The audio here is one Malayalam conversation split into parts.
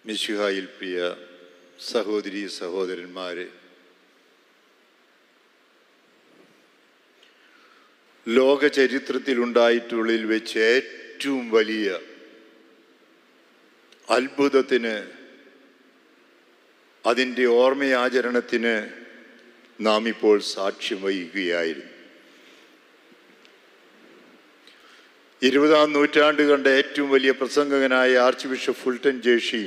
മിശിഹായിൽ പ്രിയ സഹോദരീ സഹോദരന്മാരെ, ലോക ചരിത്രത്തിലുണ്ടായിട്ടുള്ളതിൽ വെച്ച് ഏറ്റവും വലിയ അത്ഭുതത്തിന്, അതിൻ്റെ ഓർമ്മയാചരണത്തിന് നാം ഇപ്പോൾ സാക്ഷ്യം വഹിക്കുകയായിരുന്നു. 20-ാം നൂറ്റാണ്ട് കണ്ട ഏറ്റവും വലിയ പ്രസംഗകനായ ആർച്ച് ബിഷപ്പ് ഫുൾട്ടൻ ജേഷി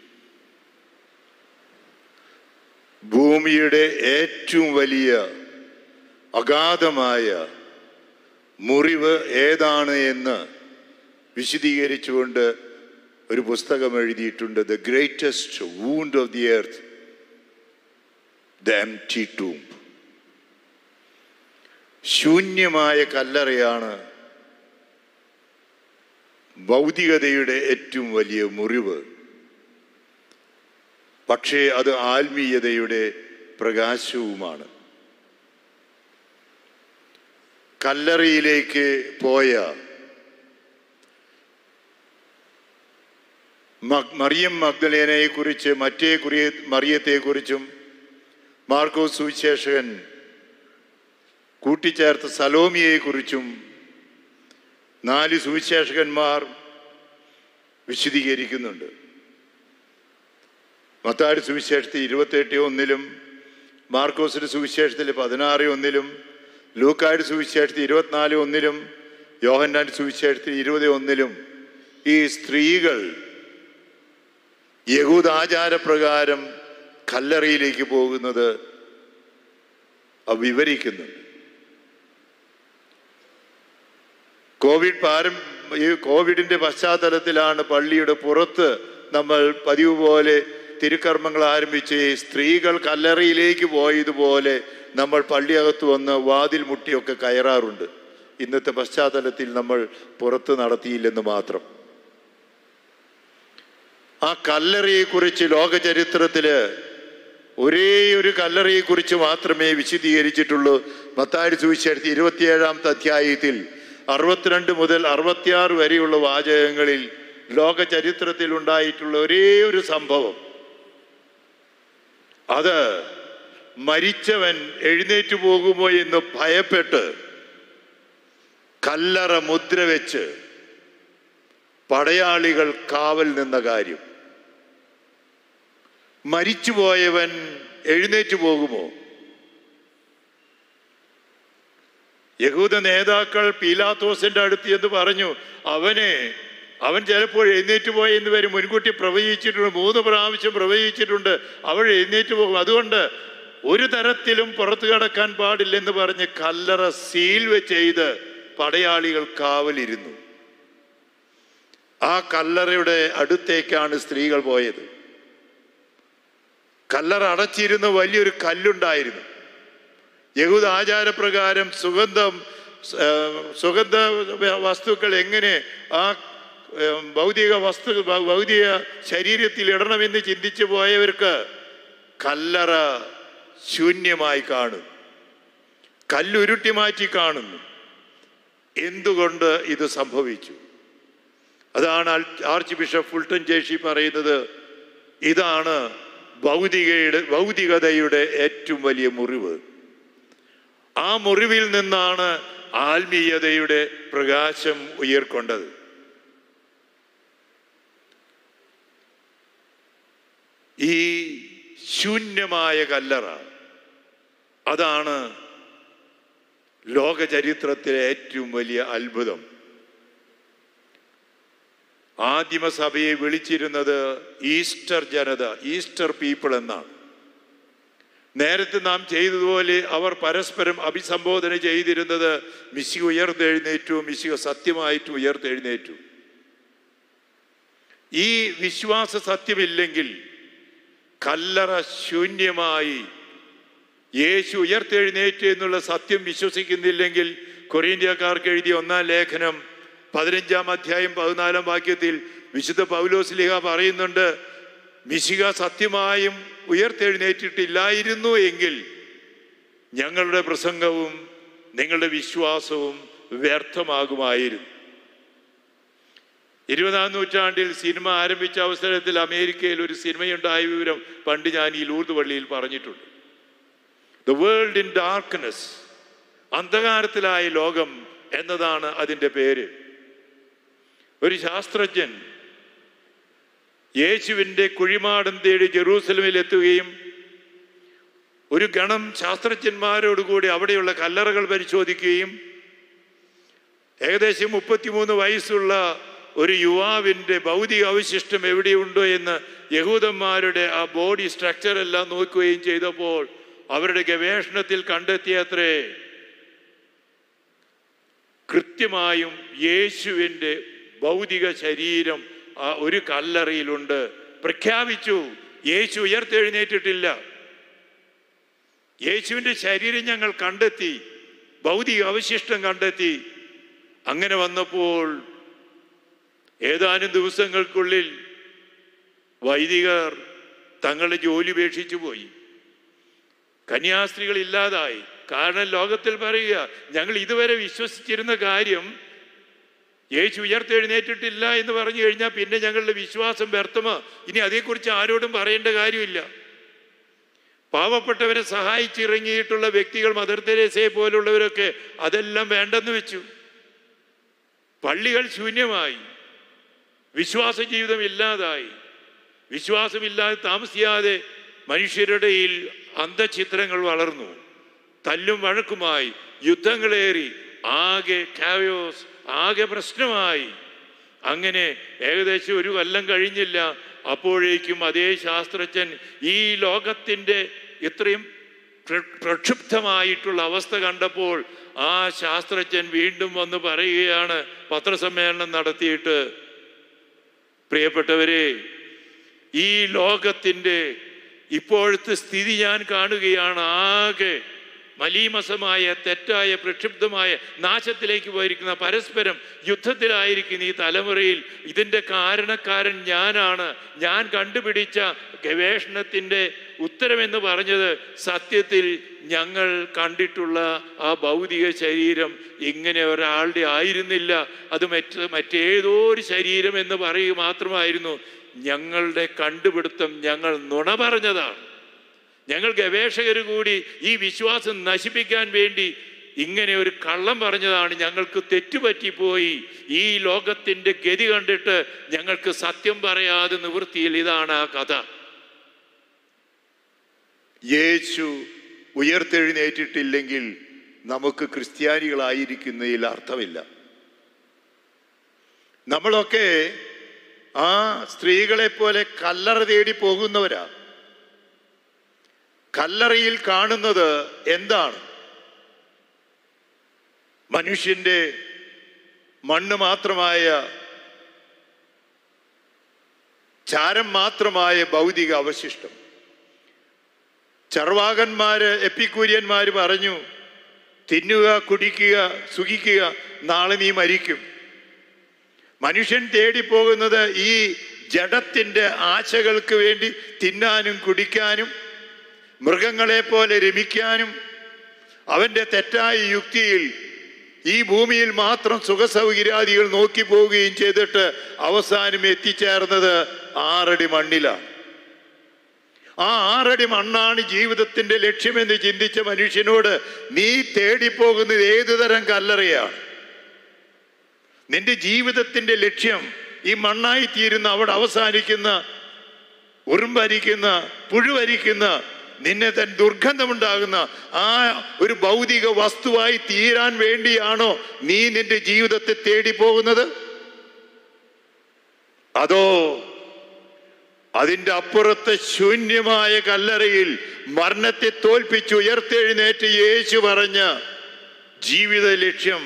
ഭൂമിയുടെ ഏറ്റവും വലിയ അഗാധമായ മുറിവ് ഏതാണ് എന്ന് വിശദീകരിച്ചുകൊണ്ട് ഒരു പുസ്തകം എഴുതിയിട്ടുണ്ട്. The greatest wound of the earth, the empty tomb. ശൂന്യമായ കല്ലറയാണ് ഭൗതികതയുടെ ഏറ്റവും വലിയ മുറിവ്. പക്ഷേ അത് ആത്മീയതയുടെ പ്രകാശവുമാണ്. കല്ലറയിലേക്ക് പോയ മറിയം മഗ്ദലേനയെക്കുറിച്ച്, മറ്റേ മറിയത്തെക്കുറിച്ചും മാർക്കോസ് സുവിശേഷകൻ കൂട്ടിച്ചേർത്ത സലോമിയെക്കുറിച്ചും 4 സുവിശേഷകന്മാർ വിശദീകരിക്കുന്നുണ്ട്. മത്തായിയുടെ സുവിശേഷത്തിൽ 28:1, മാർക്കോസിന്റെ സുവിശേഷത്തിൽ 16:1, ലൂക്കായുടെ സുവിശേഷത്തിൽ 24:1, യോഹന്നാന്റെ സുവിശേഷത്തിൽ 20:1 ഈ സ്ത്രീകൾ യഹൂദാചാരപ്രകാരം കല്ലറയിലേക്ക് പോകുന്നത് വിവരിക്കുന്നുണ്ട്. കോവിഡിന്റെ പശ്ചാത്തലത്തിലാണ് പള്ളിയുടെ പുറത്ത് നമ്മൾ പതിവ് പോലെ തിരുക്കർമ്മങ്ങൾ ആരംഭിച്ച് സ്ത്രീകൾ കല്ലറയിലേക്ക് പോയതുപോലെ നമ്മൾ പള്ളിയകത്ത് വന്ന് വാതിൽ മുട്ടിയൊക്കെ കയറാറുണ്ട്. ഇന്നത്തെ പശ്ചാത്തലത്തിൽ നമ്മൾ പുറത്ത് നടത്തിയില്ലെന്ന് മാത്രം. ആ കല്ലറയെക്കുറിച്ച് ലോക ചരിത്രത്തില് ഒരേ ഒരു കല്ലറയെക്കുറിച്ച് മാത്രമേ വിശദീകരിച്ചിട്ടുള്ളൂ. മത്തായിയുടെ സുവിശേഷത്തിൽ 27-ാമത്തെ അധ്യായത്തിൽ 62 മുതൽ 66 വരെയുള്ള വാചകങ്ങളിൽ ലോക ചരിത്രത്തിൽ ഉണ്ടായിട്ടുള്ള ഒരേ ഒരു സംഭവം, അത് മരിച്ചവൻ എഴുന്നേറ്റ് പോകുമോ എന്ന് ഭയപ്പെട്ട് കല്ലറ മുദ്ര വെച്ച് പടയാളികൾ കാവൽ നിന്ന കാര്യം. മരിച്ചുപോയവൻ എഴുന്നേറ്റ് പോകുമോ? യഹൂദ നേതാക്കൾ പീലാത്തോസിന്റെ അടുത്ത് എന്ന് പറഞ്ഞു, അവൻ ചിലപ്പോൾ എഴുന്നേറ്റ് പോയെന്ന് വരെ മുൻകൂട്ടി പ്രവചിച്ചിട്ടുണ്ട്, 3 പ്രാവശ്യം പ്രവചിച്ചിട്ടുണ്ട്, അവൾ എഴുന്നേറ്റ് പോകും, അതുകൊണ്ട് ഒരു തരത്തിലും പുറത്തു കടക്കാൻ പാടില്ലെന്ന് പറഞ്ഞ് കല്ലറ സീൽ ചെയ്ത് പടയാളികൾ കാവലിരുന്നു. ആ കല്ലറയുടെ അടുത്തേക്കാണ് സ്ത്രീകൾ പോയത്. കല്ലറ അടച്ചിരുന്ന വലിയൊരു കല്ലുണ്ടായിരുന്നു. യഹൂദ ആചാരപ്രകാരം സുഗന്ധ വസ്തുക്കൾ എങ്ങനെ ആ ഭൗതിക ശരീരത്തിൽ ഇടണമെന്ന് ചിന്തിച്ചു പോയവർക്ക് കല്ലറ ശൂന്യമായി കാണും, കല്ലുരുട്ടി മാറ്റി കാണുന്നു. എന്തുകൊണ്ട് ഇത് സംഭവിച്ചു? അതാണ് ആർച്ച് ബിഷപ്പ് ഫുൾട്ടൻ ജേഷി പറയുന്നത്. ഇതാണ് ഭൗതികതയുടെ ഏറ്റവും വലിയ മുറിവ്. ആ മുറിവിൽ നിന്നാണ് ആത്മീയതയുടെ പ്രകാശം ഉയർക്കൊണ്ടത്. ഈ ശൂന്യമായ കല്ലറ, അതാണ് ലോക ചരിത്രത്തിലെ ഏറ്റവും വലിയ അത്ഭുതം. ആദിമസഭയെ വിളിച്ചിരുന്നത് ഈസ്റ്റർ ജനത, ഈസ്റ്റർ പീപ്പിൾ എന്നാണ്. നേരത്തെ നാം ചെയ്തതുപോലെ അവർ പരസ്പരം അഭിസംബോധന ചെയ്തിരുന്നത് മിശിഹ ഉയർത്തെഴുന്നേറ്റു, മിശിഹ സത്യമായിട്ട് ഉയർത്തെഴുന്നേറ്റു. ഈ വിശ്വാസ സത്യമില്ലെങ്കിൽ, കല്ലറ ശൂന്യമായി യേശു ഉയർത്തെഴുന്നേറ്റു എന്നുള്ള സത്യം വിശ്വസിക്കുന്നില്ലെങ്കിൽ, കൊരിന്ത്യക്കാർക്ക് എഴുതിയ 1-ാം ലേഖനം 15-ാം അധ്യായം 14-ാം വാക്യത്തിൽ വിശുദ്ധ പൗലോസ് ശ്ലീഹ പറയുന്നുണ്ട്, മിശിഹ സത്യമായും ഉയർത്തെഴുന്നേറ്റിട്ടില്ലായിരുന്നു എങ്കിൽ ഞങ്ങളുടെ പ്രസംഗവും നിങ്ങളുടെ വിശ്വാസവും വ്യർത്ഥമാകുമായിരുന്നു. 20-ാം നൂറ്റാണ്ടിൽ സിനിമ ആരംഭിച്ച അവസരത്തിൽ അമേരിക്കയിൽ ഒരു സിനിമയുണ്ടായ വിവരം പണ്ട് ഞാൻ ഈ ലൂർദ് പള്ളിയിൽ പറഞ്ഞിട്ടുണ്ട്. ദ വേൾഡ് ഇൻ ഡാർക്ക്നെസ്, അന്ധകാരത്തിലായ ലോകം എന്നതാണ് അതിൻ്റെ പേര്. ഒരു ശാസ്ത്രജ്ഞൻ യേശുവിൻ്റെ കുഴിമാടം തേടി ജെറൂസലമിൽ എത്തുകയും ഒരു ഗണം ശാസ്ത്രജ്ഞന്മാരോടുകൂടി അവിടെയുള്ള കല്ലറകൾ പരിശോധിക്കുകയും ഏകദേശം 33 വയസ്സുള്ള ഒരു യുവാവിൻ്റെ ഭൗതിക അവശിഷ്ടം എവിടെയുണ്ടോ എന്ന് യഹൂദന്മാരുടെ ആ ബോഡി സ്ട്രക്ചർ എല്ലാം നോക്കുകയും ചെയ്തപ്പോൾ അവരുടെ ഗവേഷണത്തിൽ കണ്ടെത്തിയത്രേ കൃത്യമായും യേശുവിൻ്റെ ഭൗതിക ശരീരം ആ ഒരു കല്ലറയിലുണ്ട്. പ്രഖ്യാപിച്ചു, യേശു ഉയർത്തെഴുന്നേറ്റിട്ടില്ല. യേശുവിൻ്റെ ശരീരം ഞങ്ങൾ കണ്ടെത്തി, ഭൗതിക അവശിഷ്ടം കണ്ടെത്തി. അങ്ങനെ വന്നപ്പോൾ ഏതാനും ദിവസങ്ങൾക്കുള്ളിൽ വൈദികർ തങ്ങളുടെ ജോലി ഉപേക്ഷിച്ചു പോയി. കന്യാസ്ത്രീകൾ ഇല്ലാതായി. കാരണം ലോകത്തിൽ പറയുക, ഞങ്ങൾ ഇതുവരെ വിശ്വസിച്ചിരുന്ന കാര്യം യേശു ഉയർത്തെഴുന്നേറ്റിട്ടില്ല എന്ന് പറഞ്ഞു കഴിഞ്ഞാൽ പിന്നെ ഞങ്ങളുടെ വിശ്വാസം വ്യർത്ഥമാ, ഇനി അതേക്കുറിച്ച് ആരോടും പറയേണ്ട കാര്യമില്ല. പാവപ്പെട്ടവരെ സഹായിച്ചിറങ്ങിയിട്ടുള്ള വ്യക്തികൾ, മദർ തെരേസയെ പോലുള്ളവരൊക്കെ അതെല്ലാം വേണ്ടെന്ന് വെച്ചു. പള്ളികൾ ശൂന്യമായി, വിശ്വാസ ജീവിതം ഇല്ലാതായി. വിശ്വാസമില്ലാതെ താമസിയാതെ മനുഷ്യരുടെ ഇടയിൽ അന്ധചിത്രങ്ങൾ വളർന്നു. തല്ലും വഴക്കുമായി, യുദ്ധങ്ങളേറി, ആകെ കായോസ്, ആകെ പ്രശ്നമായി. അങ്ങനെ ഏകദേശം ഒരു കൊല്ലം കഴിഞ്ഞില്ല, അപ്പോഴേക്കും അതേ ശാസ്ത്രജ്ഞൻ ഈ ലോകത്തിൻ്റെ ഇത്രയും പ്രക്ഷുബ്ധമായിട്ടുള്ള അവസ്ഥ കണ്ടപ്പോൾ ആ ശാസ്ത്രജ്ഞൻ വീണ്ടും വന്ന് പറയുകയാണ് പത്രസമ്മേളനം നടത്തിയിട്ട്, പ്രിയപ്പെട്ടവരെ, ഈ ലോകത്തിൻ്റെ ഇപ്പോഴത്തെ സ്ഥിതി ഞാൻ കാണുകയാണ്. ആകെ മലീമസമായ, തെറ്റായ, പ്രക്ഷുബ്ധമായ, നാശത്തിലേക്ക് പോയിരിക്കുന്ന, പരസ്പരം യുദ്ധത്തിലായിരിക്കുന്ന ഈ തലമുറയിൽ ഇതിൻ്റെ കാരണക്കാരൻ ഞാനാണ്. ഞാൻ കണ്ടുപിടിച്ച ഗവേഷണത്തിൻ്റെ ഉത്തരമെന്ന് പറഞ്ഞത് സത്യത്തിൽ ഞങ്ങൾ കണ്ടിട്ടുള്ള ആ ഭൗതിക ശരീരം ഇങ്ങനെ ഒരാളുടെ ആയിരുന്നില്ല. അത് മറ്റേതോ ഒരു ശരീരം എന്ന് പറയുക മാത്രമായിരുന്നു. ഞങ്ങളുടെ കണ്ടുപിടുത്തം ഞങ്ങൾ നുണ പറഞ്ഞതാണ്. ഞങ്ങൾ ഗവേഷകർ കൂടി ഈ വിശ്വാസം നശിപ്പിക്കാൻ വേണ്ടി ഇങ്ങനെ ഒരു കള്ളം പറഞ്ഞതാണ്. ഞങ്ങൾക്ക് തെറ്റുപറ്റിപ്പോയി. ഈ ലോകത്തിൻ്റെ ഗതി കണ്ടിട്ട് ഞങ്ങൾക്ക് സത്യം പറയാതെ നിവൃത്തിയിൽ. ഇതാണ് ആ കഥ. യേശു ഉയർത്തെഴുന്നേറ്റിട്ടില്ലെങ്കിൽ നമുക്ക് ക്രിസ്ത്യാനികളായിരിക്കുന്നതിൽ അർത്ഥമില്ല. നമ്മളൊക്കെ ആ സ്ത്രീകളെ പോലെ കല്ലറ തേടി പോകുന്നവരാ. കല്ലറയിൽ കാണുന്നത് എന്താണ്? മനുഷ്യന്റെ മണ്ണ് മാത്രമായ, ചാരം മാത്രമായ ഭൗതിക അവശിഷ്ടം. ചർവാകന്മാര്, എപ്പിക്കൂര്യന്മാര് പറഞ്ഞു, തിന്നുക, കുടിക്കുക, സുഖിക്കുക, നാളെ നീ മരിക്കും. മനുഷ്യൻ തേടിപ്പോകുന്നത് ഈ ജഡത്തിൻ്റെ ആശകൾക്ക് വേണ്ടി തിന്നാനും കുടിക്കാനും മൃഗങ്ങളെ പോലെ രമിക്കാനും അവൻ്റെ തെറ്റായ യുക്തിയിൽ ഈ ഭൂമിയിൽ മാത്രം സുഖസൗകര്യാദികൾ നോക്കി പോവുകയും ചെയ്തിട്ട് അവസാനം എത്തിച്ചേർന്നത് 6 അടി മണ്ണിലാണ്. ആ 6 അടി മണ്ണാണ് ജീവിതത്തിൻ്റെ ലക്ഷ്യമെന്ന് ചിന്തിച്ച മനുഷ്യനോട് നീ തേടിപ്പോകുന്നത് ഏതുതരം കല്ലറയാണ്? നിന്റെ ജീവിതത്തിൻ്റെ ലക്ഷ്യം ഈ മണ്ണായി തീരുന്ന, അവിടെ അവസാനിക്കുന്ന, ഉറുമ്പരിക്കുന്ന, പുഴുവരിക്കുന്ന, നിന്നെ തൻ ദുർഗന്ധമുണ്ടാകുന്ന ആ ഒരു ഭൗതിക വസ്തുവായി തീരാൻ വേണ്ടിയാണോ നീ നിന്റെ ജീവിതത്തെ തേടി പോകുന്നത്? അതോ അതിൻ്റെ അപ്പുറത്തെ ശൂന്യമായ കല്ലറയിൽ മരണത്തെ തോൽപ്പിച്ച് ഉയർത്തെഴുന്നേറ്റ് യേശു പറഞ്ഞ ജീവിത ലക്ഷ്യം?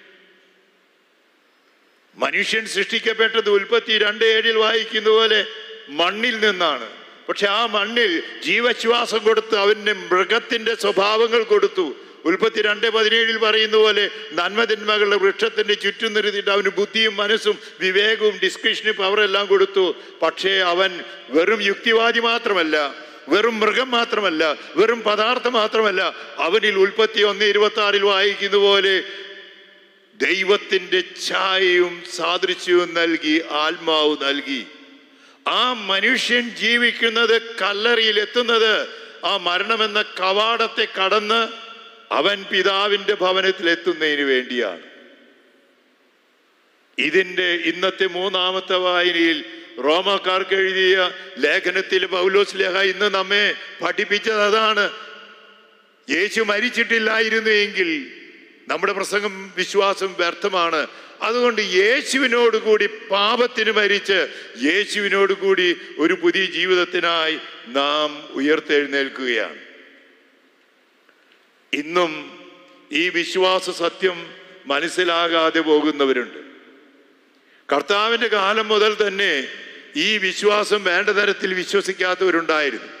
മനുഷ്യൻ സൃഷ്ടിക്കപ്പെട്ടത് ഉൽപ്പത്തി 2:7 വായിക്കുന്ന പോലെ മണ്ണിൽ നിന്നാണ്. പക്ഷെ ആ മണ്ണിൽ ജീവശ്വാസം കൊടുത്ത് അവന് മൃഗത്തിന്റെ സ്വഭാവങ്ങൾ കൊടുത്തു. ഉൽപ്പത്തി 2:17 പറയുന്ന പോലെ നന്മതിന്മകളുടെ വൃക്ഷത്തിന്റെ ചുറ്റും നിർത്തിയിട്ട് അവന് ബുദ്ധിയും മനസ്സും വിവേകവും ഡിസ്കഷനും പവറെല്ലാം കൊടുത്തു. പക്ഷേ അവൻ വെറും യുക്തിവാദി മാത്രമല്ല, വെറും മൃഗം മാത്രമല്ല, വെറും പദാർത്ഥം മാത്രമല്ല, അവനിൽ ഉൽപ്പത്തി 1:26 വായിക്കുന്ന പോലെ ദൈവത്തിൻ്റെ ഛായയും സാദൃശ്യവും നൽകി, ആത്മാവ് നൽകി. ആ മനുഷ്യൻ ജീവിക്കുന്നത്, കല്ലറിയിൽ എത്തുന്നത്, ആ മരണമെന്ന കവാടത്തെ കടന്ന് അവൻ പിതാവിൻ്റെ ഭവനത്തിൽ എത്തുന്നതിന് വേണ്ടിയാണ്. ഇതിൻ്റെ ഇന്നത്തെ മൂന്നാമത്തെ വായനയിൽ റോമാക്കാർക്ക് എഴുതിയ ലേഖനത്തിൽ പൗലോസ് ലേഖ ഇന്ന് നമ്മെ പഠിപ്പിച്ചത് അതാണ്. യേശു മരിച്ചിട്ടില്ലായിരുന്നു എങ്കിൽ നമ്മുടെ പ്രസംഗം, വിശ്വാസം വ്യർത്ഥമാണ്. അതുകൊണ്ട് യേശുവിനോടുകൂടി പാപത്തിന് മരിച്ച് യേശുവിനോടുകൂടി ഒരു പുതിയ ജീവിതത്തിനായി നാം ഉയർത്തെഴുന്നേൽക്കുകയാണ്. ഇന്നും ഈ വിശ്വാസ സത്യം മനസ്സിലാകാതെ പോകുന്നവരുണ്ട്. കർത്താവിൻ്റെ കാലം മുതൽ തന്നെ ഈ വിശ്വാസം വേണ്ട തരത്തിൽ വിശ്വസിക്കാത്തവരുണ്ടായിരുന്നു.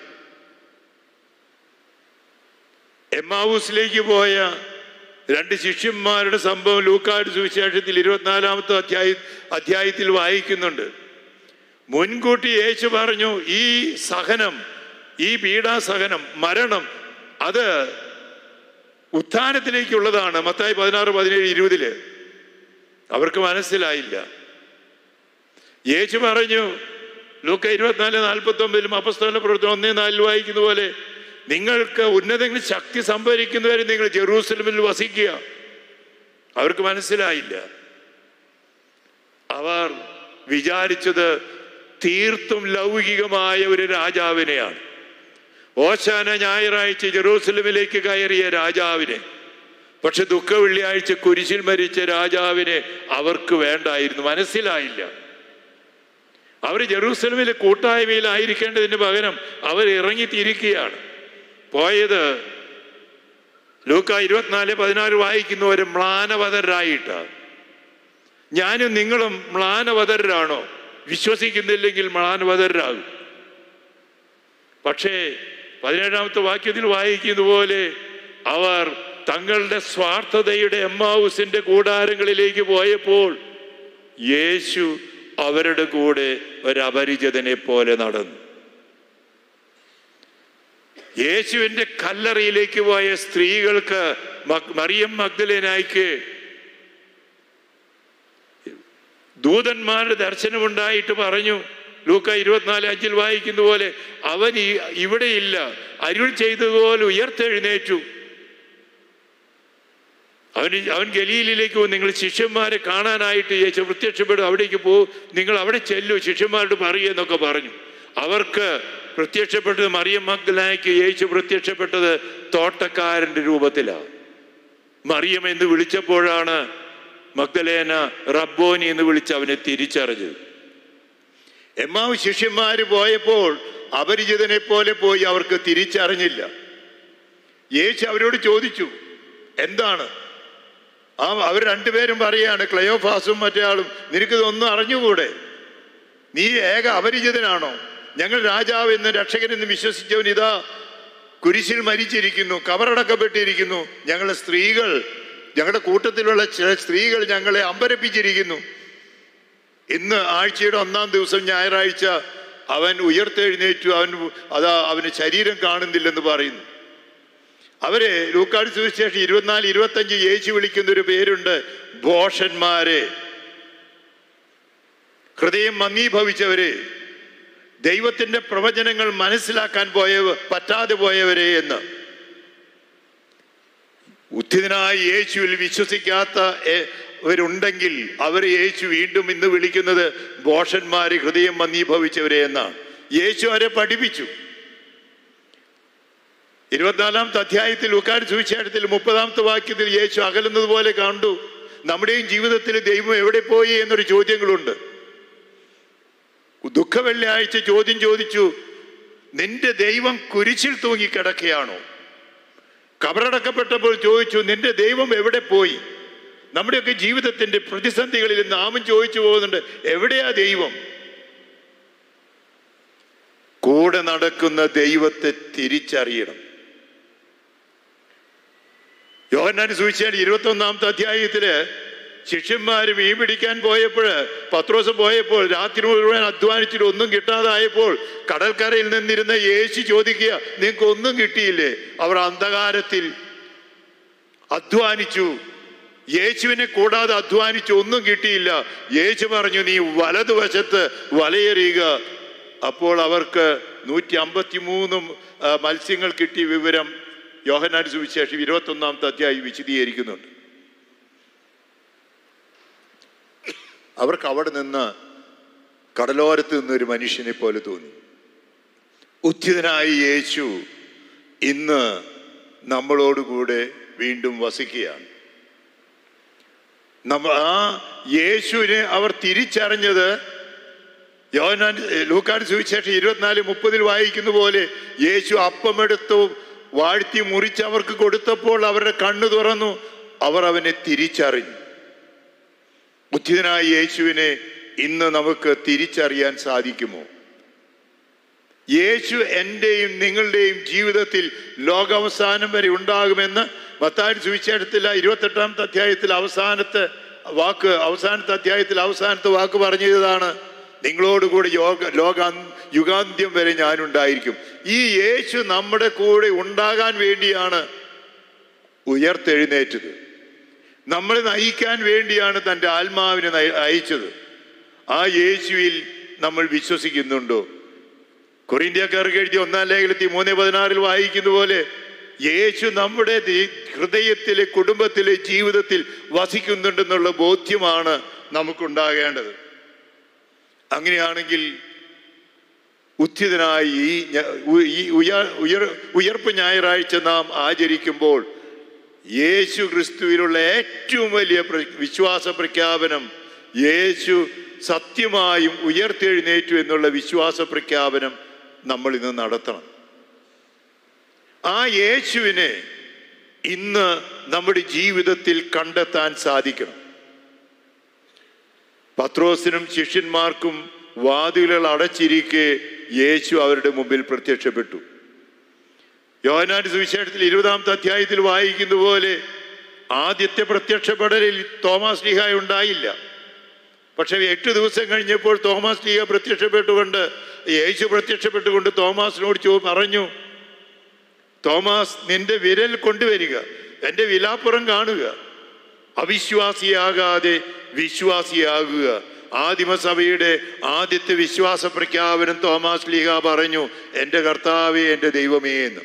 എമ്മാവൂസിലേക്ക് പോയ 2 ശിഷ്യന്മാരുടെ സംഭവം ലൂക്കായുടെ സുവിശേഷത്തിൽ 24-ാമത്തെ അധ്യായത്തിൽ വായിക്കുന്നുണ്ട്. മുൻകൂട്ടി യേശു പറഞ്ഞു, ഈ സഹനം, ഈ പീഡാസഹനം, മരണം, അത് ഉത്ഥാനത്തിലേക്കുള്ളതാണ്. മത്തായി 16, 17, 20 അവർക്ക് മനസ്സിലായില്ല. യേശു പറഞ്ഞു ലൂക്ക 24:49 അപ്പസ്തോല പ്രവർത്തനം 1:4 വായിക്കുന്ന പോലെ, നിങ്ങൾക്ക് ഉന്നതങ്ങളിൽ ശക്തി സംഭരിക്കുന്നവരെ നിങ്ങൾ ജെറൂസലമിൽ വസിക്കുക. അവർക്ക് മനസ്സിലായില്ല. അവർ വിചാരിച്ചത് തീർത്തും ലൗകികമായ ഒരു രാജാവിനെയാണ്. ഓശാന ഞായറാഴ്ച ജെറൂസലമിലേക്ക് കയറിയ രാജാവിനെ, പക്ഷെ ദുഃഖ വെള്ളിയാഴ്ച കുരിശിൽ മരിച്ച രാജാവിനെ അവർക്ക് വേണ്ടായിരുന്നു. മനസ്സിലായില്ല. അവർ ജെറൂസലമിലെ കൂട്ടായ്മയിലായിരിക്കേണ്ടതിന് പകരം അവർ ഇറങ്ങിത്തിരിക്കുകയാണ് പോയത്. ലൂക്ക 24:16 വായിക്കുന്നവര് മ്ലാനവതരായിട്ട്. ഞാനും നിങ്ങളും മ്ലാനവതരാണോ? വിശ്വസിക്കുന്നില്ലെങ്കിൽ മ്ലാനവതരാകും. പക്ഷേ 17-ാമത്തെ വാക്യത്തിൽ വായിക്കുന്ന പോലെ അവർ തങ്ങളുടെ സ്വാർത്ഥതയുടെ എമ്മാവൂസിന്റെ കൂടാരങ്ങളിലേക്ക് പോയപ്പോൾ യേശു അവരുടെ കൂടെ ഒരു അപരിചിതനെ പോലെ നടന്നു. യേശുവിൻ്റെ കല്ലറയിലേക്ക് പോയ സ്ത്രീകൾക്ക്, മറിയം മഗ്ദലേനായിക്ക് ദൂതന്മാരുടെ ദർശനമുണ്ടായിട്ട് പറഞ്ഞു, ലൂക്ക 24:5 വായിക്കുന്ന പോലെ, അവൻ ഇവിടെയില്ല, അരുൾ ചെയ്തതുപോലെ ഉയർത്തെഴുന്നേറ്റു. അവൻ ഗലീലിലേക്ക് പോകും. നിങ്ങൾ ശിഷ്യന്മാരെ കാണാനായിട്ട് യേശു പ്രത്യക്ഷപ്പെടും, അവിടേക്ക് പോകും, നിങ്ങൾ അവിടെ ചെല്ലു, ശിഷ്യന്മാരോട് പറയുമെന്നൊക്കെ പറഞ്ഞു. അവർക്ക് പ്രത്യക്ഷപ്പെട്ടത്, മറിയം മഗ്ദലേനായിക്ക് യേശു പ്രത്യക്ഷപ്പെട്ടത് തോട്ടക്കാരൻ്റെ രൂപത്തിലാണ്. മറിയം എന്ന് വിളിച്ചപ്പോഴാണ് മഗ്ദലേന റബ്ബോനി എന്ന് വിളിച്ച് അവനെ തിരിച്ചറിഞ്ഞത്. എമ്മാവ് ശിഷ്യന്മാര് പോയപ്പോൾ അപരിചിതനെ പോലെ പോയി, അവർക്ക് തിരിച്ചറിഞ്ഞില്ല. യേശു അവരോട് ചോദിച്ചു, എന്താണ്? അവർ രണ്ടുപേരും പറയാണ്, ക്ലയോഫാസും മറ്റേ ആളും, നിനക്കിതൊന്നും അറിഞ്ഞുകൂടെ? നീ ഏക അപരിചിതനാണോ? ഞങ്ങൾ രാജാവ് എന്ന് രക്ഷകനെന്ന് വിശ്വസിച്ചവൻ ഇതാ കുരിശിൽ മരിച്ചിരിക്കുന്നു, കബറടക്കപ്പെട്ടിരിക്കുന്നു. ഞങ്ങളുടെ കൂട്ടത്തിലുള്ള ചില സ്ത്രീകൾ ഞങ്ങളെ അമ്പരപ്പിച്ചിരിക്കുന്നു. ഇന്ന് ആഴ്ചയുടെ 1-ാം ദിവസം ഞായറാഴ്ച അവൻ ഉയർത്തെഴുന്നേറ്റു, അവന് ശരീരം കാണുന്നില്ലെന്ന് പറയുന്നു. അവരെ ലൂക്കായുടെ സുവിശേഷം 24-25 യേശു വിളിക്കുന്ന ഒരു പേരുണ്ട്, ഭോഷന്മാരെ, ഹൃദയം മന്ദീഭവിച്ചവരെ, ദൈവത്തിന്റെ പ്രവചനങ്ങൾ മനസ്സിലാക്കാൻ പറ്റാതെ പോയവരെ എന്ന്. ഉദ്ധിതനായ യേശുവിൽ വിശ്വസിക്കാത്തവരുണ്ടെങ്കിൽ അവരെ യേശു വീണ്ടും ഇന്ന് വിളിക്കുന്നത് ഭോഷന്മാരെ, ഹൃദയം മന്ദീഭവിച്ചവരെ എന്നാണ്. യേശു അവരെ പഠിപ്പിച്ചു. 24-ാമത്തെ അധ്യായത്തിൽ ലൂക്കായുടെ സുവിശേഷത്തിൽ 30-ാമത്തെ വാക്യത്തിൽ യേശു അകലുന്നത് പോലെ കണ്ടു. നമ്മുടെയും ജീവിതത്തിൽ ദൈവം എവിടെ പോയി എന്നൊരു ചോദ്യങ്ങളുണ്ട്. ദുഃഖ വെള്ളിയാഴ്ച ചോദ്യം ചോദിച്ചു, നിന്റെ ദൈവം കുരിശിൽ തൂങ്ങിക്കിടക്കുകയാണോ? കബറടക്കപ്പെട്ടപ്പോൾ ചോദിച്ചു, നിന്റെ ദൈവം എവിടെ പോയി? നമ്മുടെയൊക്കെ ജീവിതത്തിന്റെ പ്രതിസന്ധികളിൽ നാമും ചോദിച്ചു പോകുന്നുണ്ട്, എവിടെയാ ദൈവം? കൂടെ നടക്കുന്ന ദൈവത്തെ തിരിച്ചറിയണം. യോഹന്നാന്റെ സുവിശേഷം 21-ാമത്തെ അധ്യായത്തില് ശിഷ്യന്മാര് മീൻ പിടിക്കാൻ പത്രോസ് പോയപ്പോൾ രാത്രി മുഴുവൻ അധ്വാനിച്ചിട്ട് ഒന്നും കിട്ടാതായപ്പോൾ കടൽക്കരയിൽ നിന്നിരുന്ന യേശു ചോദിക്കുക, നിങ്ങൾക്ക് ഒന്നും കിട്ടിയില്ലേ? അവർ അന്ധകാരത്തിൽ അധ്വാനിച്ചു, യേശുവിനെ കൂടാതെ അധ്വാനിച്ച് ഒന്നും കിട്ടിയില്ല. യേശു പറഞ്ഞു, നീ വലതുവശത്ത് വലയെറിയുക. അപ്പോൾ അവർക്ക് 153 മത്സ്യങ്ങൾ കിട്ടിയ വിവരം യോഹന്നാൻ സുവിശേഷം 21-ാമത്തെ അധ്യായം വിശദീകരിക്കുന്നുണ്ട്. അവർക്ക് അവിടെ നിന്ന് കടലോരത്ത് നിന്നൊരു മനുഷ്യനെ പോലെ തോന്നി. ഉത്ഥിതനായ യേശു ഇന്ന് നമ്മളോടുകൂടെ വീണ്ടും വസിക്കുകയാണ്. ആ യേശുവിനെ അവർ തിരിച്ചറിഞ്ഞത് യോഹന്നാൻ ലൂക്കായുടെ സുവിശേഷം 24:30 വായിക്കുന്ന പോലെ യേശു അപ്പമെടുത്തു വാഴ്ത്തി മുറിച്ച് അവർക്ക് കൊടുത്തപ്പോൾ അവരുടെ കണ്ണു തുറന്നു, അവർ അവനെ തിരിച്ചറിഞ്ഞു. ഉത്ഥിതനായ യേശുവിനെ ഇന്ന് നമുക്ക് തിരിച്ചറിയാൻ സാധിക്കുമോ? യേശു എൻ്റെയും നിങ്ങളുടെയും ജീവിതത്തിൽ ലോകാവസാനം വരെ ഉണ്ടാകുമെന്ന് മത്തായിയുടെ സുവിശേഷത്തിൽ 28-ാമത്തെ അധ്യായത്തിൽ അവസാനത്തെ വാക്ക് പറഞ്ഞതാണ്, നിങ്ങളോടുകൂടി യുഗാന്ത്യം വരെ ഞാനുണ്ടായിരിക്കും. ഈ യേശു നമ്മുടെ കൂടെ ഉണ്ടാകാൻ വേണ്ടിയാണ് ഉയർത്തെഴുന്നേറ്റത്. നമ്മളെ നയിക്കാൻ വേണ്ടിയാണ് തൻ്റെ ആത്മാവിനെ അയച്ചത്. ആ യേശുവിൽ നമ്മൾ വിശ്വസിക്കുന്നുണ്ടോ? കൊരിന്ത്യക്കാർക്ക് എഴുതിയ 1-ാം ലേഖനത്തിൽ 3:16 വായിക്കുന്ന പോലെ യേശു നമ്മുടെ ഹൃദയത്തിലെ, കുടുംബത്തിലെ, ജീവിതത്തിൽ വസിക്കുന്നുണ്ടെന്നുള്ള ബോധ്യമാണ് നമുക്കുണ്ടാകേണ്ടത്. അങ്ങനെയാണെങ്കിൽ ഉത്ഥിതനായി ഈ ഉയർപ്പ് ഞായറാഴ്ച നാം ആചരിക്കുമ്പോൾ യേശു ക്രിസ്തുവിലുള്ള ഏറ്റവും വലിയ വിശ്വാസ പ്രഖ്യാപനം, യേശു സത്യമായും ഉയർത്തെഴുന്നേറ്റു എന്നുള്ള വിശ്വാസ പ്രഖ്യാപനം നമ്മൾ ഇന്ന് നടത്തണം. ആ യേശുവിനെ ഇന്ന് നമ്മുടെ ജീവിതത്തിൽ കണ്ടെത്താൻ സാധിക്കണം. പത്രോസിനും ശിഷ്യന്മാർക്കും വാതിലുകൾ അടച്ചിരിക്കെ യേശു അവരുടെ മുമ്പിൽ പ്രത്യക്ഷപ്പെട്ടു. യോഹന്നാൻ സുവിശേഷത്തിൽ 20-ാമത്തെ അധ്യായത്തിൽ വായിക്കുന്ന പോലെ ആദ്യത്തെ പ്രത്യക്ഷപ്പെടലിൽ തോമാസ് ലീഹ ഉണ്ടായില്ല. പക്ഷെ 8 ദിവസം കഴിഞ്ഞപ്പോൾ തോമാസ് ലീഹ യേശു പ്രത്യക്ഷപ്പെട്ടുകൊണ്ട് തോമാസിനോട് പറഞ്ഞു, തോമാസ്, നിന്റെ വിരൽ കൊണ്ടുവരിക, എൻ്റെ വിലാപ്പുറം കാണുക, അവിശ്വാസിയാകാതെ വിശ്വാസിയാകുക. ആദിമസഭയുടെ ആദ്യത്തെ വിശ്വാസ പ്രഖ്യാപനം തോമാസ് ലീഹ പറഞ്ഞു, എൻ്റെ കർത്താവേ, എൻ്റെ ദൈവമേ എന്ന്.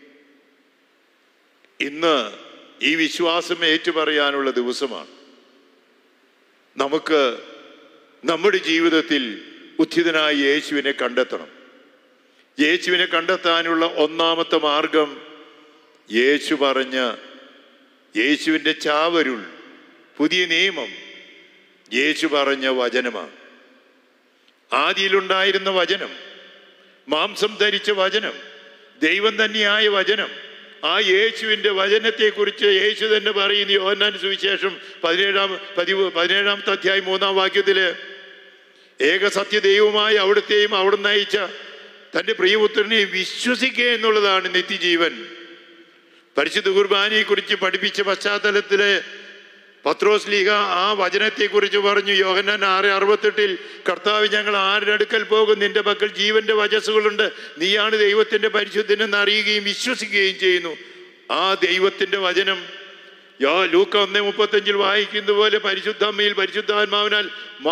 ഇന്ന് ഈ വിശ്വാസം ഏറ്റുപറയാനുള്ള ദിവസമാണ്. നമുക്ക് നമ്മുടെ ജീവിതത്തിൽ ഉത്ഥിതനായ യേശുവിനെ കണ്ടെത്തണം. യേശുവിനെ കണ്ടെത്താനുള്ള ഒന്നാമത്തെ മാർഗം യേശു പറഞ്ഞ യേശുവിൻ്റെ ചാവരുൾ, പുതിയ നിയമം, യേശു പറഞ്ഞ വചനമാണ്. ആദിയിലുണ്ടായിരുന്ന വചനം, മാംസം ധരിച്ച വചനം, ദൈവം തന്നെയായ വചനം. ആ യേശുവിൻ്റെ വചനത്തെക്കുറിച്ച് യേശു തന്നെ പറയുന്നു. യോഹന്നാൻ സുവിശേഷം 17-ാമത്തെ അധ്യായം 3-ാം വാക്യത്തിൽ, ഏകസത്യ ദൈവമായ അവിടുത്തെയും അവിടുന്ന് അയച്ച തൻ്റെ പ്രിയപുത്രനെ വിശ്വസിക്കുക എന്നുള്ളതാണ് നിത്യജീവൻ. പരിശുദ്ധ കുർബാനയെക്കുറിച്ച് പഠിപ്പിച്ച പശ്ചാത്തലത്തില് പത്രോസ് ലീഹ ആ വചനത്തെക്കുറിച്ച് പറഞ്ഞു. യോഹന്നാൻ 6:68, കർത്താവ്, ഞങ്ങൾ ആരുടെ അടുക്കൽ പോകും? നിന്റെ പക്കൽ ജീവന്റെ വചസ്സുകളുണ്ട്, നീയാണ് ദൈവത്തിന്റെ പരിശുദ്ധനെന്ന് അറിയുകയും വിശ്വസിക്കുകയും ചെയ്യുന്നു. ആ ദൈവത്തിന്റെ വചനം ലൂക്ക 1:35 വായിക്കുന്ന പോലെ പരിശുദ്ധ അമ്മയിൽ പരിശുദ്ധാത്മാവിനാൽ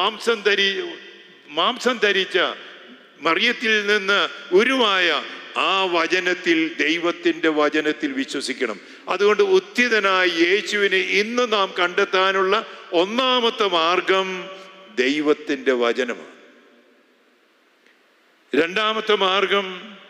മാംസം ധരിച്ച മറിയത്തിൽ നിന്ന് ഉരുവായ ആ വചനത്തിൽ, ദൈവത്തിന്റെ വചനത്തിൽ വിശ്വസിക്കണം. അതുകൊണ്ട് ഉത്ഥിതനായ യേശുവിനെ ഇന്ന് നാം കണ്ടെത്താനുള്ള ഒന്നാമത്തെ മാർഗം ദൈവത്തിന്റെ വചനമാണ്. രണ്ടാമത്തെ മാർഗം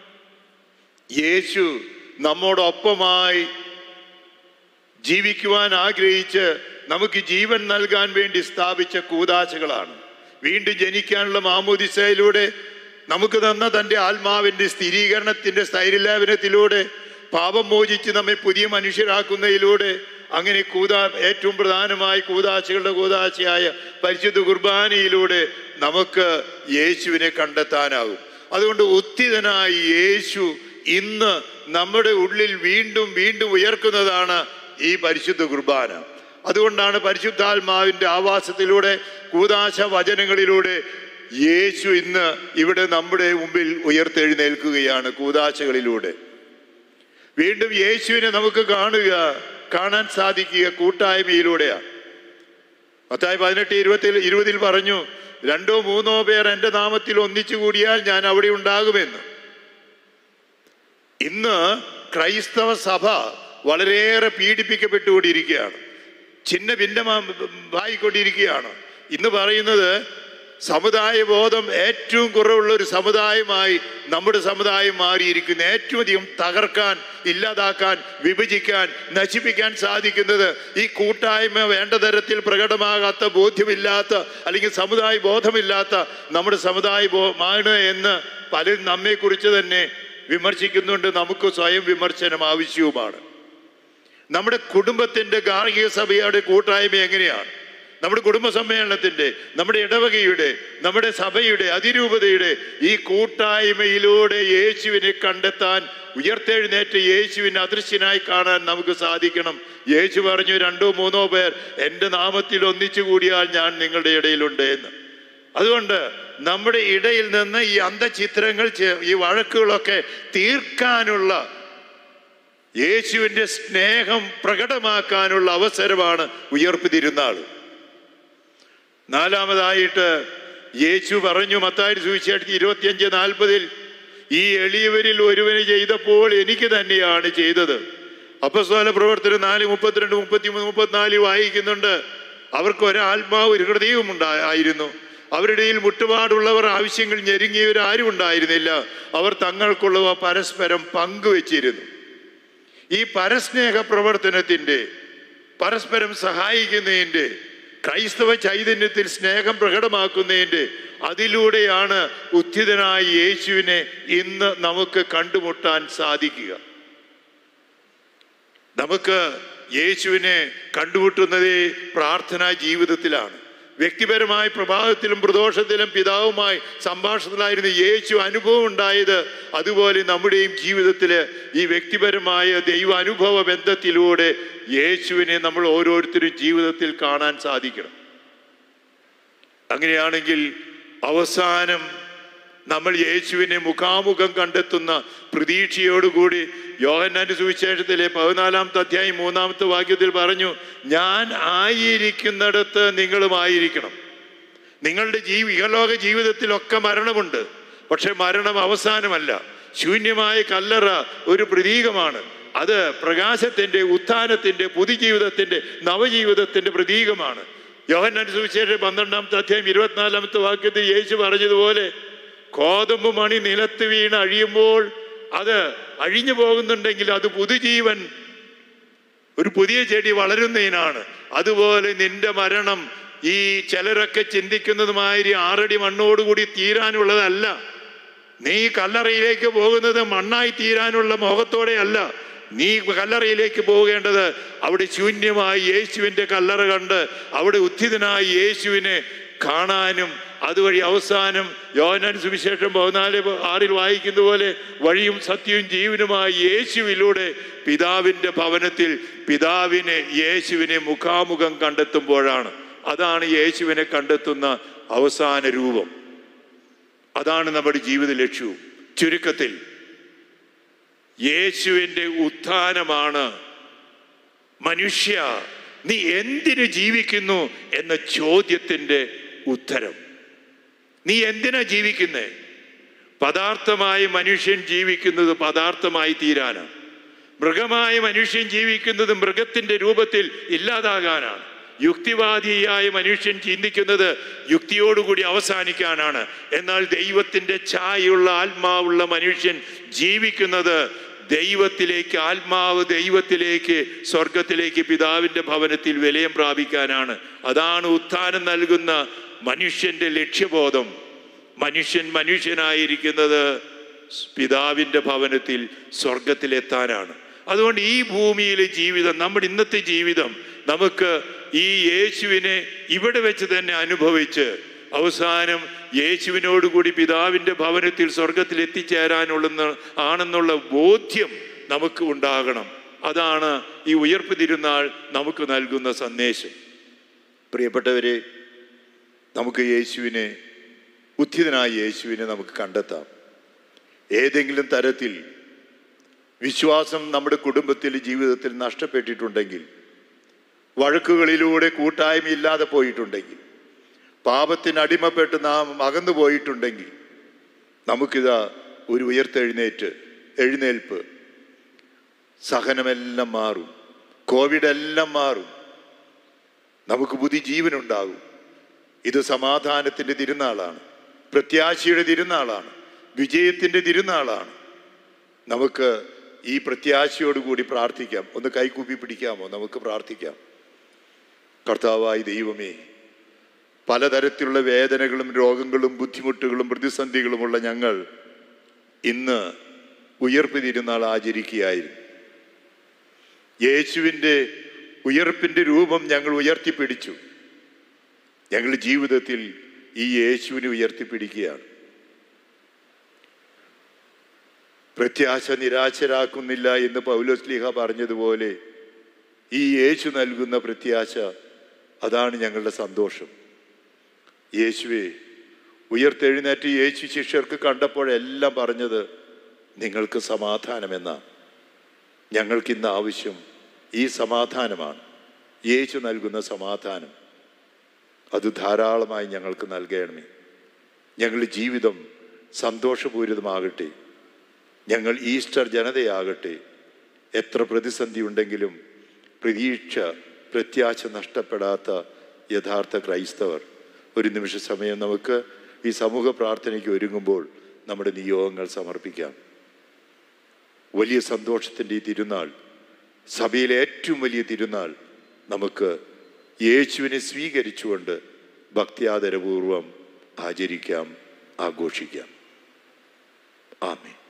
യേശു നമ്മോടൊപ്പമായി ജീവിക്കുവാൻ ആഗ്രഹിച്ച് നമുക്ക് ജീവൻ നൽകാൻ വേണ്ടി സ്ഥാപിച്ച കൂദാശകളാണ്. വീണ്ടും ജനിക്കാനുള്ള മാമോദിസയിലൂടെ നമുക്ക് തന്ന തൻ്റെ ആത്മാവിൻ്റെ സ്ഥിരീകരണത്തിൻ്റെ സ്ഥൈര്യലാപനത്തിലൂടെ, പാപം മോചിച്ച് നമ്മെ പുതിയ മനുഷ്യരാക്കുന്നതിലൂടെ, അങ്ങനെ ഏറ്റവും പ്രധാനമായി കൂദാശകളുടെ കൂദാശയായ പരിശുദ്ധ കുർബാനയിലൂടെ നമുക്ക് യേശുവിനെ കണ്ടെത്താനാകും. അതുകൊണ്ട് ഉത്ഥിതനായ യേശു ഇന്ന് നമ്മുടെ ഉള്ളിൽ വീണ്ടും വീണ്ടും ഉയർക്കുന്നതാണ് ഈ പരിശുദ്ധ കുർബാന. അതുകൊണ്ടാണ് പരിശുദ്ധാത്മാവിൻ്റെ ആവാസത്തിലൂടെ, കൂദാശ വചനങ്ങളിലൂടെ യേശു ഇന്ന് ഇവിടെ നമ്മുടെ മുമ്പിൽ ഉയർത്തെഴുന്നേൽക്കുകയാണ്. കൂദാശകളിലൂടെ വീണ്ടും യേശുവിനെ നമുക്ക് കാണാൻ സാധിക്കുക കൂട്ടായ്മയിലൂടെയാണ്. മത്തായി 18:20 പറഞ്ഞു, 2 or 3 പേർ എൻ്റെ നാമത്തിൽ ഒന്നിച്ചു കൂടിയാൽ ഞാൻ അവിടെ ഉണ്ടാകുമെന്ന്. ഇന്ന് ക്രൈസ്തവ സഭ വളരെയേറെ പീഡിപ്പിക്കപ്പെട്ടുകൊണ്ടിരിക്കുകയാണ്, ഛിന്ന ഭിന്നമായിക്കൊണ്ടിരിക്കുകയാണ്. ഇന്ന് പറയുന്നത് സമുദായ ബോധം ഏറ്റവും കുറവുള്ള ഒരു സമുദായമായി നമ്മുടെ സമുദായം മാറിയിരിക്കുന്നു. ഏറ്റവും അധികം തകർക്കാൻ, ഇല്ലാതാക്കാൻ, വിഭജിക്കാൻ, നശിപ്പിക്കാൻ സാധിക്കുന്നത് ഈ കൂട്ടായ്മ വേണ്ട തരത്തിൽ പ്രകടമാകാത്ത, ബോധ്യമില്ലാത്ത, അല്ലെങ്കിൽ സമുദായ ബോധമില്ലാത്ത നമ്മുടെ സമുദായമാണ് എന്ന് പലരും നമ്മെക്കുറിച്ച് തന്നെ വിമർശിക്കുന്നുണ്ട്. നമുക്ക് സ്വയം വിമർശനം ആവശ്യവുമാണ്. നമ്മുടെ കുടുംബത്തിൻ്റെ ഗാർഹിക സഭയുടെ കൂട്ടായ്മ എങ്ങനെയാണ്? നമ്മുടെ കുടുംബ സമ്മേളനത്തിൻ്റെ, നമ്മുടെ ഇടവകയുടെ, നമ്മുടെ സഭയുടെ, അതിരൂപതയുടെ ഈ കൂട്ടായ്മയിലൂടെ യേശുവിനെ കണ്ടെത്താൻ, ഉയർത്തെഴുന്നേറ്റ് യേശുവിനെ അദൃശ്യനായി കാണാൻ നമുക്ക് സാധിക്കണം. യേശു പറഞ്ഞു, 2 or 3 പേർ എൻ്റെ നാമത്തിൽ ഒന്നിച്ചു കൂടിയാൽ ഞാൻ നിങ്ങളുടെ ഇടയിലുണ്ട് എന്ന്. അതുകൊണ്ട് നമ്മുടെ ഇടയിൽ നിന്ന് ഈ അന്തചിത്രങ്ങൾ, ഈ വഴക്കുകളൊക്കെ തീർക്കാനുള്ള, യേശുവിൻ്റെ സ്നേഹം പ്രകടമാക്കാനുള്ള അവസരമാണ് ഉയർപ്പ് തിരുനാൾ. 4-മതായിട്ട് യേശു പറഞ്ഞു മത്തായി സുവിശേഷം 25:40, ഈ എളിയവരിൽ ഒരുവന് ചെയ്തപ്പോൾ എനിക്ക് തന്നെയാണ് ചെയ്തത്. അപ്പോസ്തല പ്രവർത്തനം 4:32, 33, 34 വായിക്കുന്നുണ്ട്. അവർക്ക് ഒരാത്മാവ്, ഒരു ഹൃദയവും ആയിരുന്നു. അവരുടെ മുട്ടുപാടുള്ളവർ, ആവശ്യങ്ങൾ ഞെരുങ്ങിയവരാരും ഉണ്ടായിരുന്നില്ല. അവർ തങ്ങൾക്കുള്ളവ പരസ്പരം പങ്കുവെച്ചിരുന്നു. ഈ പരസ്നേഹ പ്രവർത്തനത്തിൻ്റെ, പരസ്പരം സഹായിക്കുന്നതിൻ്റെ, ക്രൈസ്തവ ചൈതന്യത്തിൽ സ്നേഹം പ്രകടമാക്കുന്നതിൻ്റെ, അതിലൂടെയാണ് ഉത്ഥിതനായ യേശുവിനെ ഇന്ന് നമുക്ക് കണ്ടുമുട്ടാൻ സാധിക്കുക. നമുക്ക് യേശുവിനെ കണ്ടുമുട്ടുന്നത് പ്രാർത്ഥനാ ജീവിതത്തിലാണ്. വ്യക്തിപരമായ പ്രഭാതത്തിലും പ്രദോഷത്തിലും പിതാവുമായി സംഭാഷണത്തിലായിരുന്ന യേശു അനുഭവം ഉണ്ടായത്, അതുപോലെ നമ്മുടെയും ജീവിതത്തിൽ ഈ വ്യക്തിപരമായ ദൈവ അനുഭവ ബന്ധത്തിലൂടെ യേശുവിനെ നമ്മൾ ഓരോരുത്തരും ജീവിതത്തിൽ കാണാൻ സാധിക്കണം. അങ്ങനെയാണെങ്കിൽ അവസാനം നമ്മൾ യേശുവിനെ മുഖാമുഖം കണ്ടെത്തുന്ന പ്രതീക്ഷയോടുകൂടി യോഹന്നാന്റെ സുവിശേഷത്തിലെ 14-ാമത്തെ അധ്യായം 3-ാമത്തെ വാക്യത്തിൽ പറഞ്ഞു, ഞാൻ ആയിരിക്കുന്നിടത്ത് നിങ്ങളുമായിരിക്കണം. നിങ്ങളുടെ ഇഹലോക ജീവിതത്തിലൊക്കെ മരണമുണ്ട്, പക്ഷെ മരണം അവസാനമല്ല. ശൂന്യമായ കല്ലറ ഒരു പ്രതീകമാണ്. അത് പ്രകാശത്തിൻ്റെ, ഉത്ഥാനത്തിൻ്റെ, പുതുജീവിതത്തിൻ്റെ, നവജീവിതത്തിൻ്റെ പ്രതീകമാണ്. യോഹന്നാന്റെ സുവിശേഷം 12-ാമത്തെ അധ്യായം 24-ാമത്തെ വാക്യത്തിൽ യേശു പറഞ്ഞതുപോലെ, കോതമ്പ് മണി നിലത്ത് വീണ് അഴിയുമ്പോൾ അത് അഴിഞ്ഞു പോകുന്നുണ്ടെങ്കിൽ അത് പുതുജീവൻ, ഒരു പുതിയ ചെടി വളരുന്നതിനാണ്. അതുപോലെ നിന്റെ മരണം ഈ ചിലരൊക്കെ ചിന്തിക്കുന്നതുമാതിരി 6 അടി മണ്ണോടുകൂടി തീരാനുള്ളതല്ല. നീ കല്ലറയിലേക്ക് പോകുന്നത് മണ്ണായി തീരാനുള്ള മോഹത്തോടെ അല്ല. നീ കല്ലറയിലേക്ക് പോകേണ്ടത് അവിടെ ശൂന്യമായി യേശുവിൻ്റെ കല്ലറ കണ്ട് അവിടെ ഉത്ഥിതനായ യേശുവിനെ കാണാനും, അതുവഴി അവസാനം യോഹന്നാൻ സുവിശേഷം 14:6 വായിക്കുന്ന പോലെ വഴിയും സത്യവും ജീവനുമായ യേശുവിലൂടെ പിതാവിൻ്റെ ഭവനത്തിൽ യേശുവിനെ മുഖാമുഖം കണ്ടെത്തുമ്പോഴാണ്. അതാണ് യേശുവിനെ കണ്ടെത്തുന്ന അവസാന രൂപം. അതാണ് നമ്മുടെ ജീവിത ലക്ഷ്യവും. ചുരുക്കത്തിൽ യേശുവിൻ്റെ ഉത്ഥാനമാണ് മനുഷ്യ നീ എന്തിനു ജീവിക്കുന്നു എന്ന ചോദ്യത്തിൻ്റെ ഉത്തരം. നീ എന്തിനാ ജീവിക്കുന്നേ? പദാർത്ഥമായി മനുഷ്യൻ ജീവിക്കുന്നത് പദാർത്ഥമായി തീരാനാണ്. മൃഗമായ മനുഷ്യൻ ജീവിക്കുന്നത് മൃഗത്തിൻ്റെ രൂപത്തിൽ ഇല്ലാതാകാനാണ്. യുക്തിവാദിയായ മനുഷ്യൻ ചിന്തിക്കുന്നത് യുക്തിയോടുകൂടി അവസാനിക്കാനാണ്. എന്നാൽ ദൈവത്തിൻ്റെ ഛായയുള്ള ആത്മാവുള്ള മനുഷ്യൻ ജീവിക്കുന്നത് ദൈവത്തിലേക്ക്, ആത്മാവ് ദൈവത്തിലേക്ക്, സ്വർഗത്തിലേക്ക്, പിതാവിൻ്റെ ഭവനത്തിൽ വിലയം പ്രാപിക്കാനാണ്. അതാണ് ഉത്ഥാനം നൽകുന്ന മനുഷ്യൻ്റെ ലക്ഷ്യബോധം. മനുഷ്യനായിരിക്കുന്നത് പിതാവിൻ്റെ ഭവനത്തിൽ സ്വർഗത്തിലെത്താനാണ്. അതുകൊണ്ട് ഈ ഭൂമിയിലെ ജീവിതം, നമ്മുടെ ഇന്നത്തെ ജീവിതം, നമുക്ക് ഈ യേശുവിനെ ഇവിടെ വെച്ച് തന്നെ അനുഭവിച്ച് അവസാനം യേശുവിനോടുകൂടി പിതാവിൻ്റെ ഭവനത്തിൽ സ്വർഗത്തിൽ ആണെന്നുള്ള ബോധ്യം നമുക്ക് ഉണ്ടാകണം. അതാണ് ഈ ഉയർപ്പ് തിരുനാൾ നമുക്ക് നൽകുന്ന സന്ദേശം. പ്രിയപ്പെട്ടവരെ, നമുക്ക് യേശുവിനെ, ഉത്ഥിതനായ യേശുവിനെ നമുക്ക് കണ്ടെത്താം. ഏതെങ്കിലും തരത്തിൽ വിശ്വാസം നമ്മുടെ കുടുംബത്തിൽ, ജീവിതത്തിൽ നഷ്ടപ്പെട്ടിട്ടുണ്ടെങ്കിൽ വഴക്കുകളിലൂടെ കൂട്ടായ്മയില്ലാതെ പോയിട്ടുണ്ടെങ്കിൽ, പാപത്തിന് അടിമപ്പെട്ട് നാം അകന്നു പോയിട്ടുണ്ടെങ്കിൽ, നമുക്കിതാ ഒരു എഴുന്നേൽപ്പ്, സഹനമെല്ലാം മാറും, കോവിഡ് എല്ലാം മാറും, നമുക്ക് പുതിയ ജീവനുണ്ടാകും. ഇത് സമാധാനത്തിൻ്റെ തിരുനാളാണ്, പ്രത്യാശയുടെ തിരുനാളാണ്, വിജയത്തിൻ്റെ തിരുനാളാണ്. നമുക്ക് ഈ പ്രത്യാശയോടുകൂടി പ്രാർത്ഥിക്കാം. ഒന്ന് കൈകൂപ്പി പിടിക്കാമോ? നമുക്ക് പ്രാർത്ഥിക്കാം. കർത്താവായ ദൈവമേ, പലതരത്തിലുള്ള വേദനകളും രോഗങ്ങളും ബുദ്ധിമുട്ടുകളും പ്രതിസന്ധികളുമുള്ള ഞങ്ങൾ ഇന്ന് ഉയർപ്പ് തിരുനാൾ ആചരിക്കുകയായിരുന്നു. യേശുവിൻ്റെ ഉയർപ്പിൻ്റെ രൂപം ഞങ്ങൾ ഉയർത്തിപ്പിടിച്ചു. ഞങ്ങൾ ജീവിതത്തിൽ ഈ യേശുവിനെ ഉയർത്തിപ്പിടിക്കുകയാണ്. പ്രത്യാശ നിരാശരാക്കുന്നില്ല എന്ന് പൗലോസ്ലീഹ പറഞ്ഞതുപോലെ ഈ യേശു നൽകുന്ന പ്രത്യാശ, അതാണ് ഞങ്ങളുടെ സന്തോഷം. യേശുവെ, ഉയർത്തെഴുന്നേറ്റ് യേശു ശിഷ്യർക്ക് കണ്ടപ്പോഴെല്ലാം പറഞ്ഞത് നിങ്ങൾക്ക് സമാധാനമെന്നാണ്. ഞങ്ങൾക്കിന്ന് ആവശ്യം ഈ സമാധാനമാണ്, യേശു നൽകുന്ന സമാധാനം. അത് ധാരാളമായി ഞങ്ങൾക്ക് നൽകണമേ. ഞങ്ങളുടെ ജീവിതം സന്തോഷപൂരിതമാകട്ടെ. ഞങ്ങൾ ഈസ്റ്റർ ജനതയാകട്ടെ. എത്ര പ്രതിസന്ധി ഉണ്ടെങ്കിലും പ്രത്യാശ നഷ്ടപ്പെടാത്ത യഥാർത്ഥ ക്രൈസ്തവർ. ഒരു നിമിഷ സമയം നമുക്ക് ഈ സമൂഹ പ്രാർത്ഥനയ്ക്ക് ഒരുങ്ങുമ്പോൾ നമ്മുടെ നിയോഗങ്ങൾ സമർപ്പിക്കാം. വലിയ സന്തോഷത്തിൻ്റെ ഈ തിരുനാൾ, സഭയിലെ ഏറ്റവും വലിയ തിരുനാൾ, നമുക്ക് യേശുവിനെ സ്വീകരിച്ചുകൊണ്ട് ഭക്ത്യാദരപൂർവം ആചരിക്കാം, ആഘോഷിക്കാം. ആമേൻ.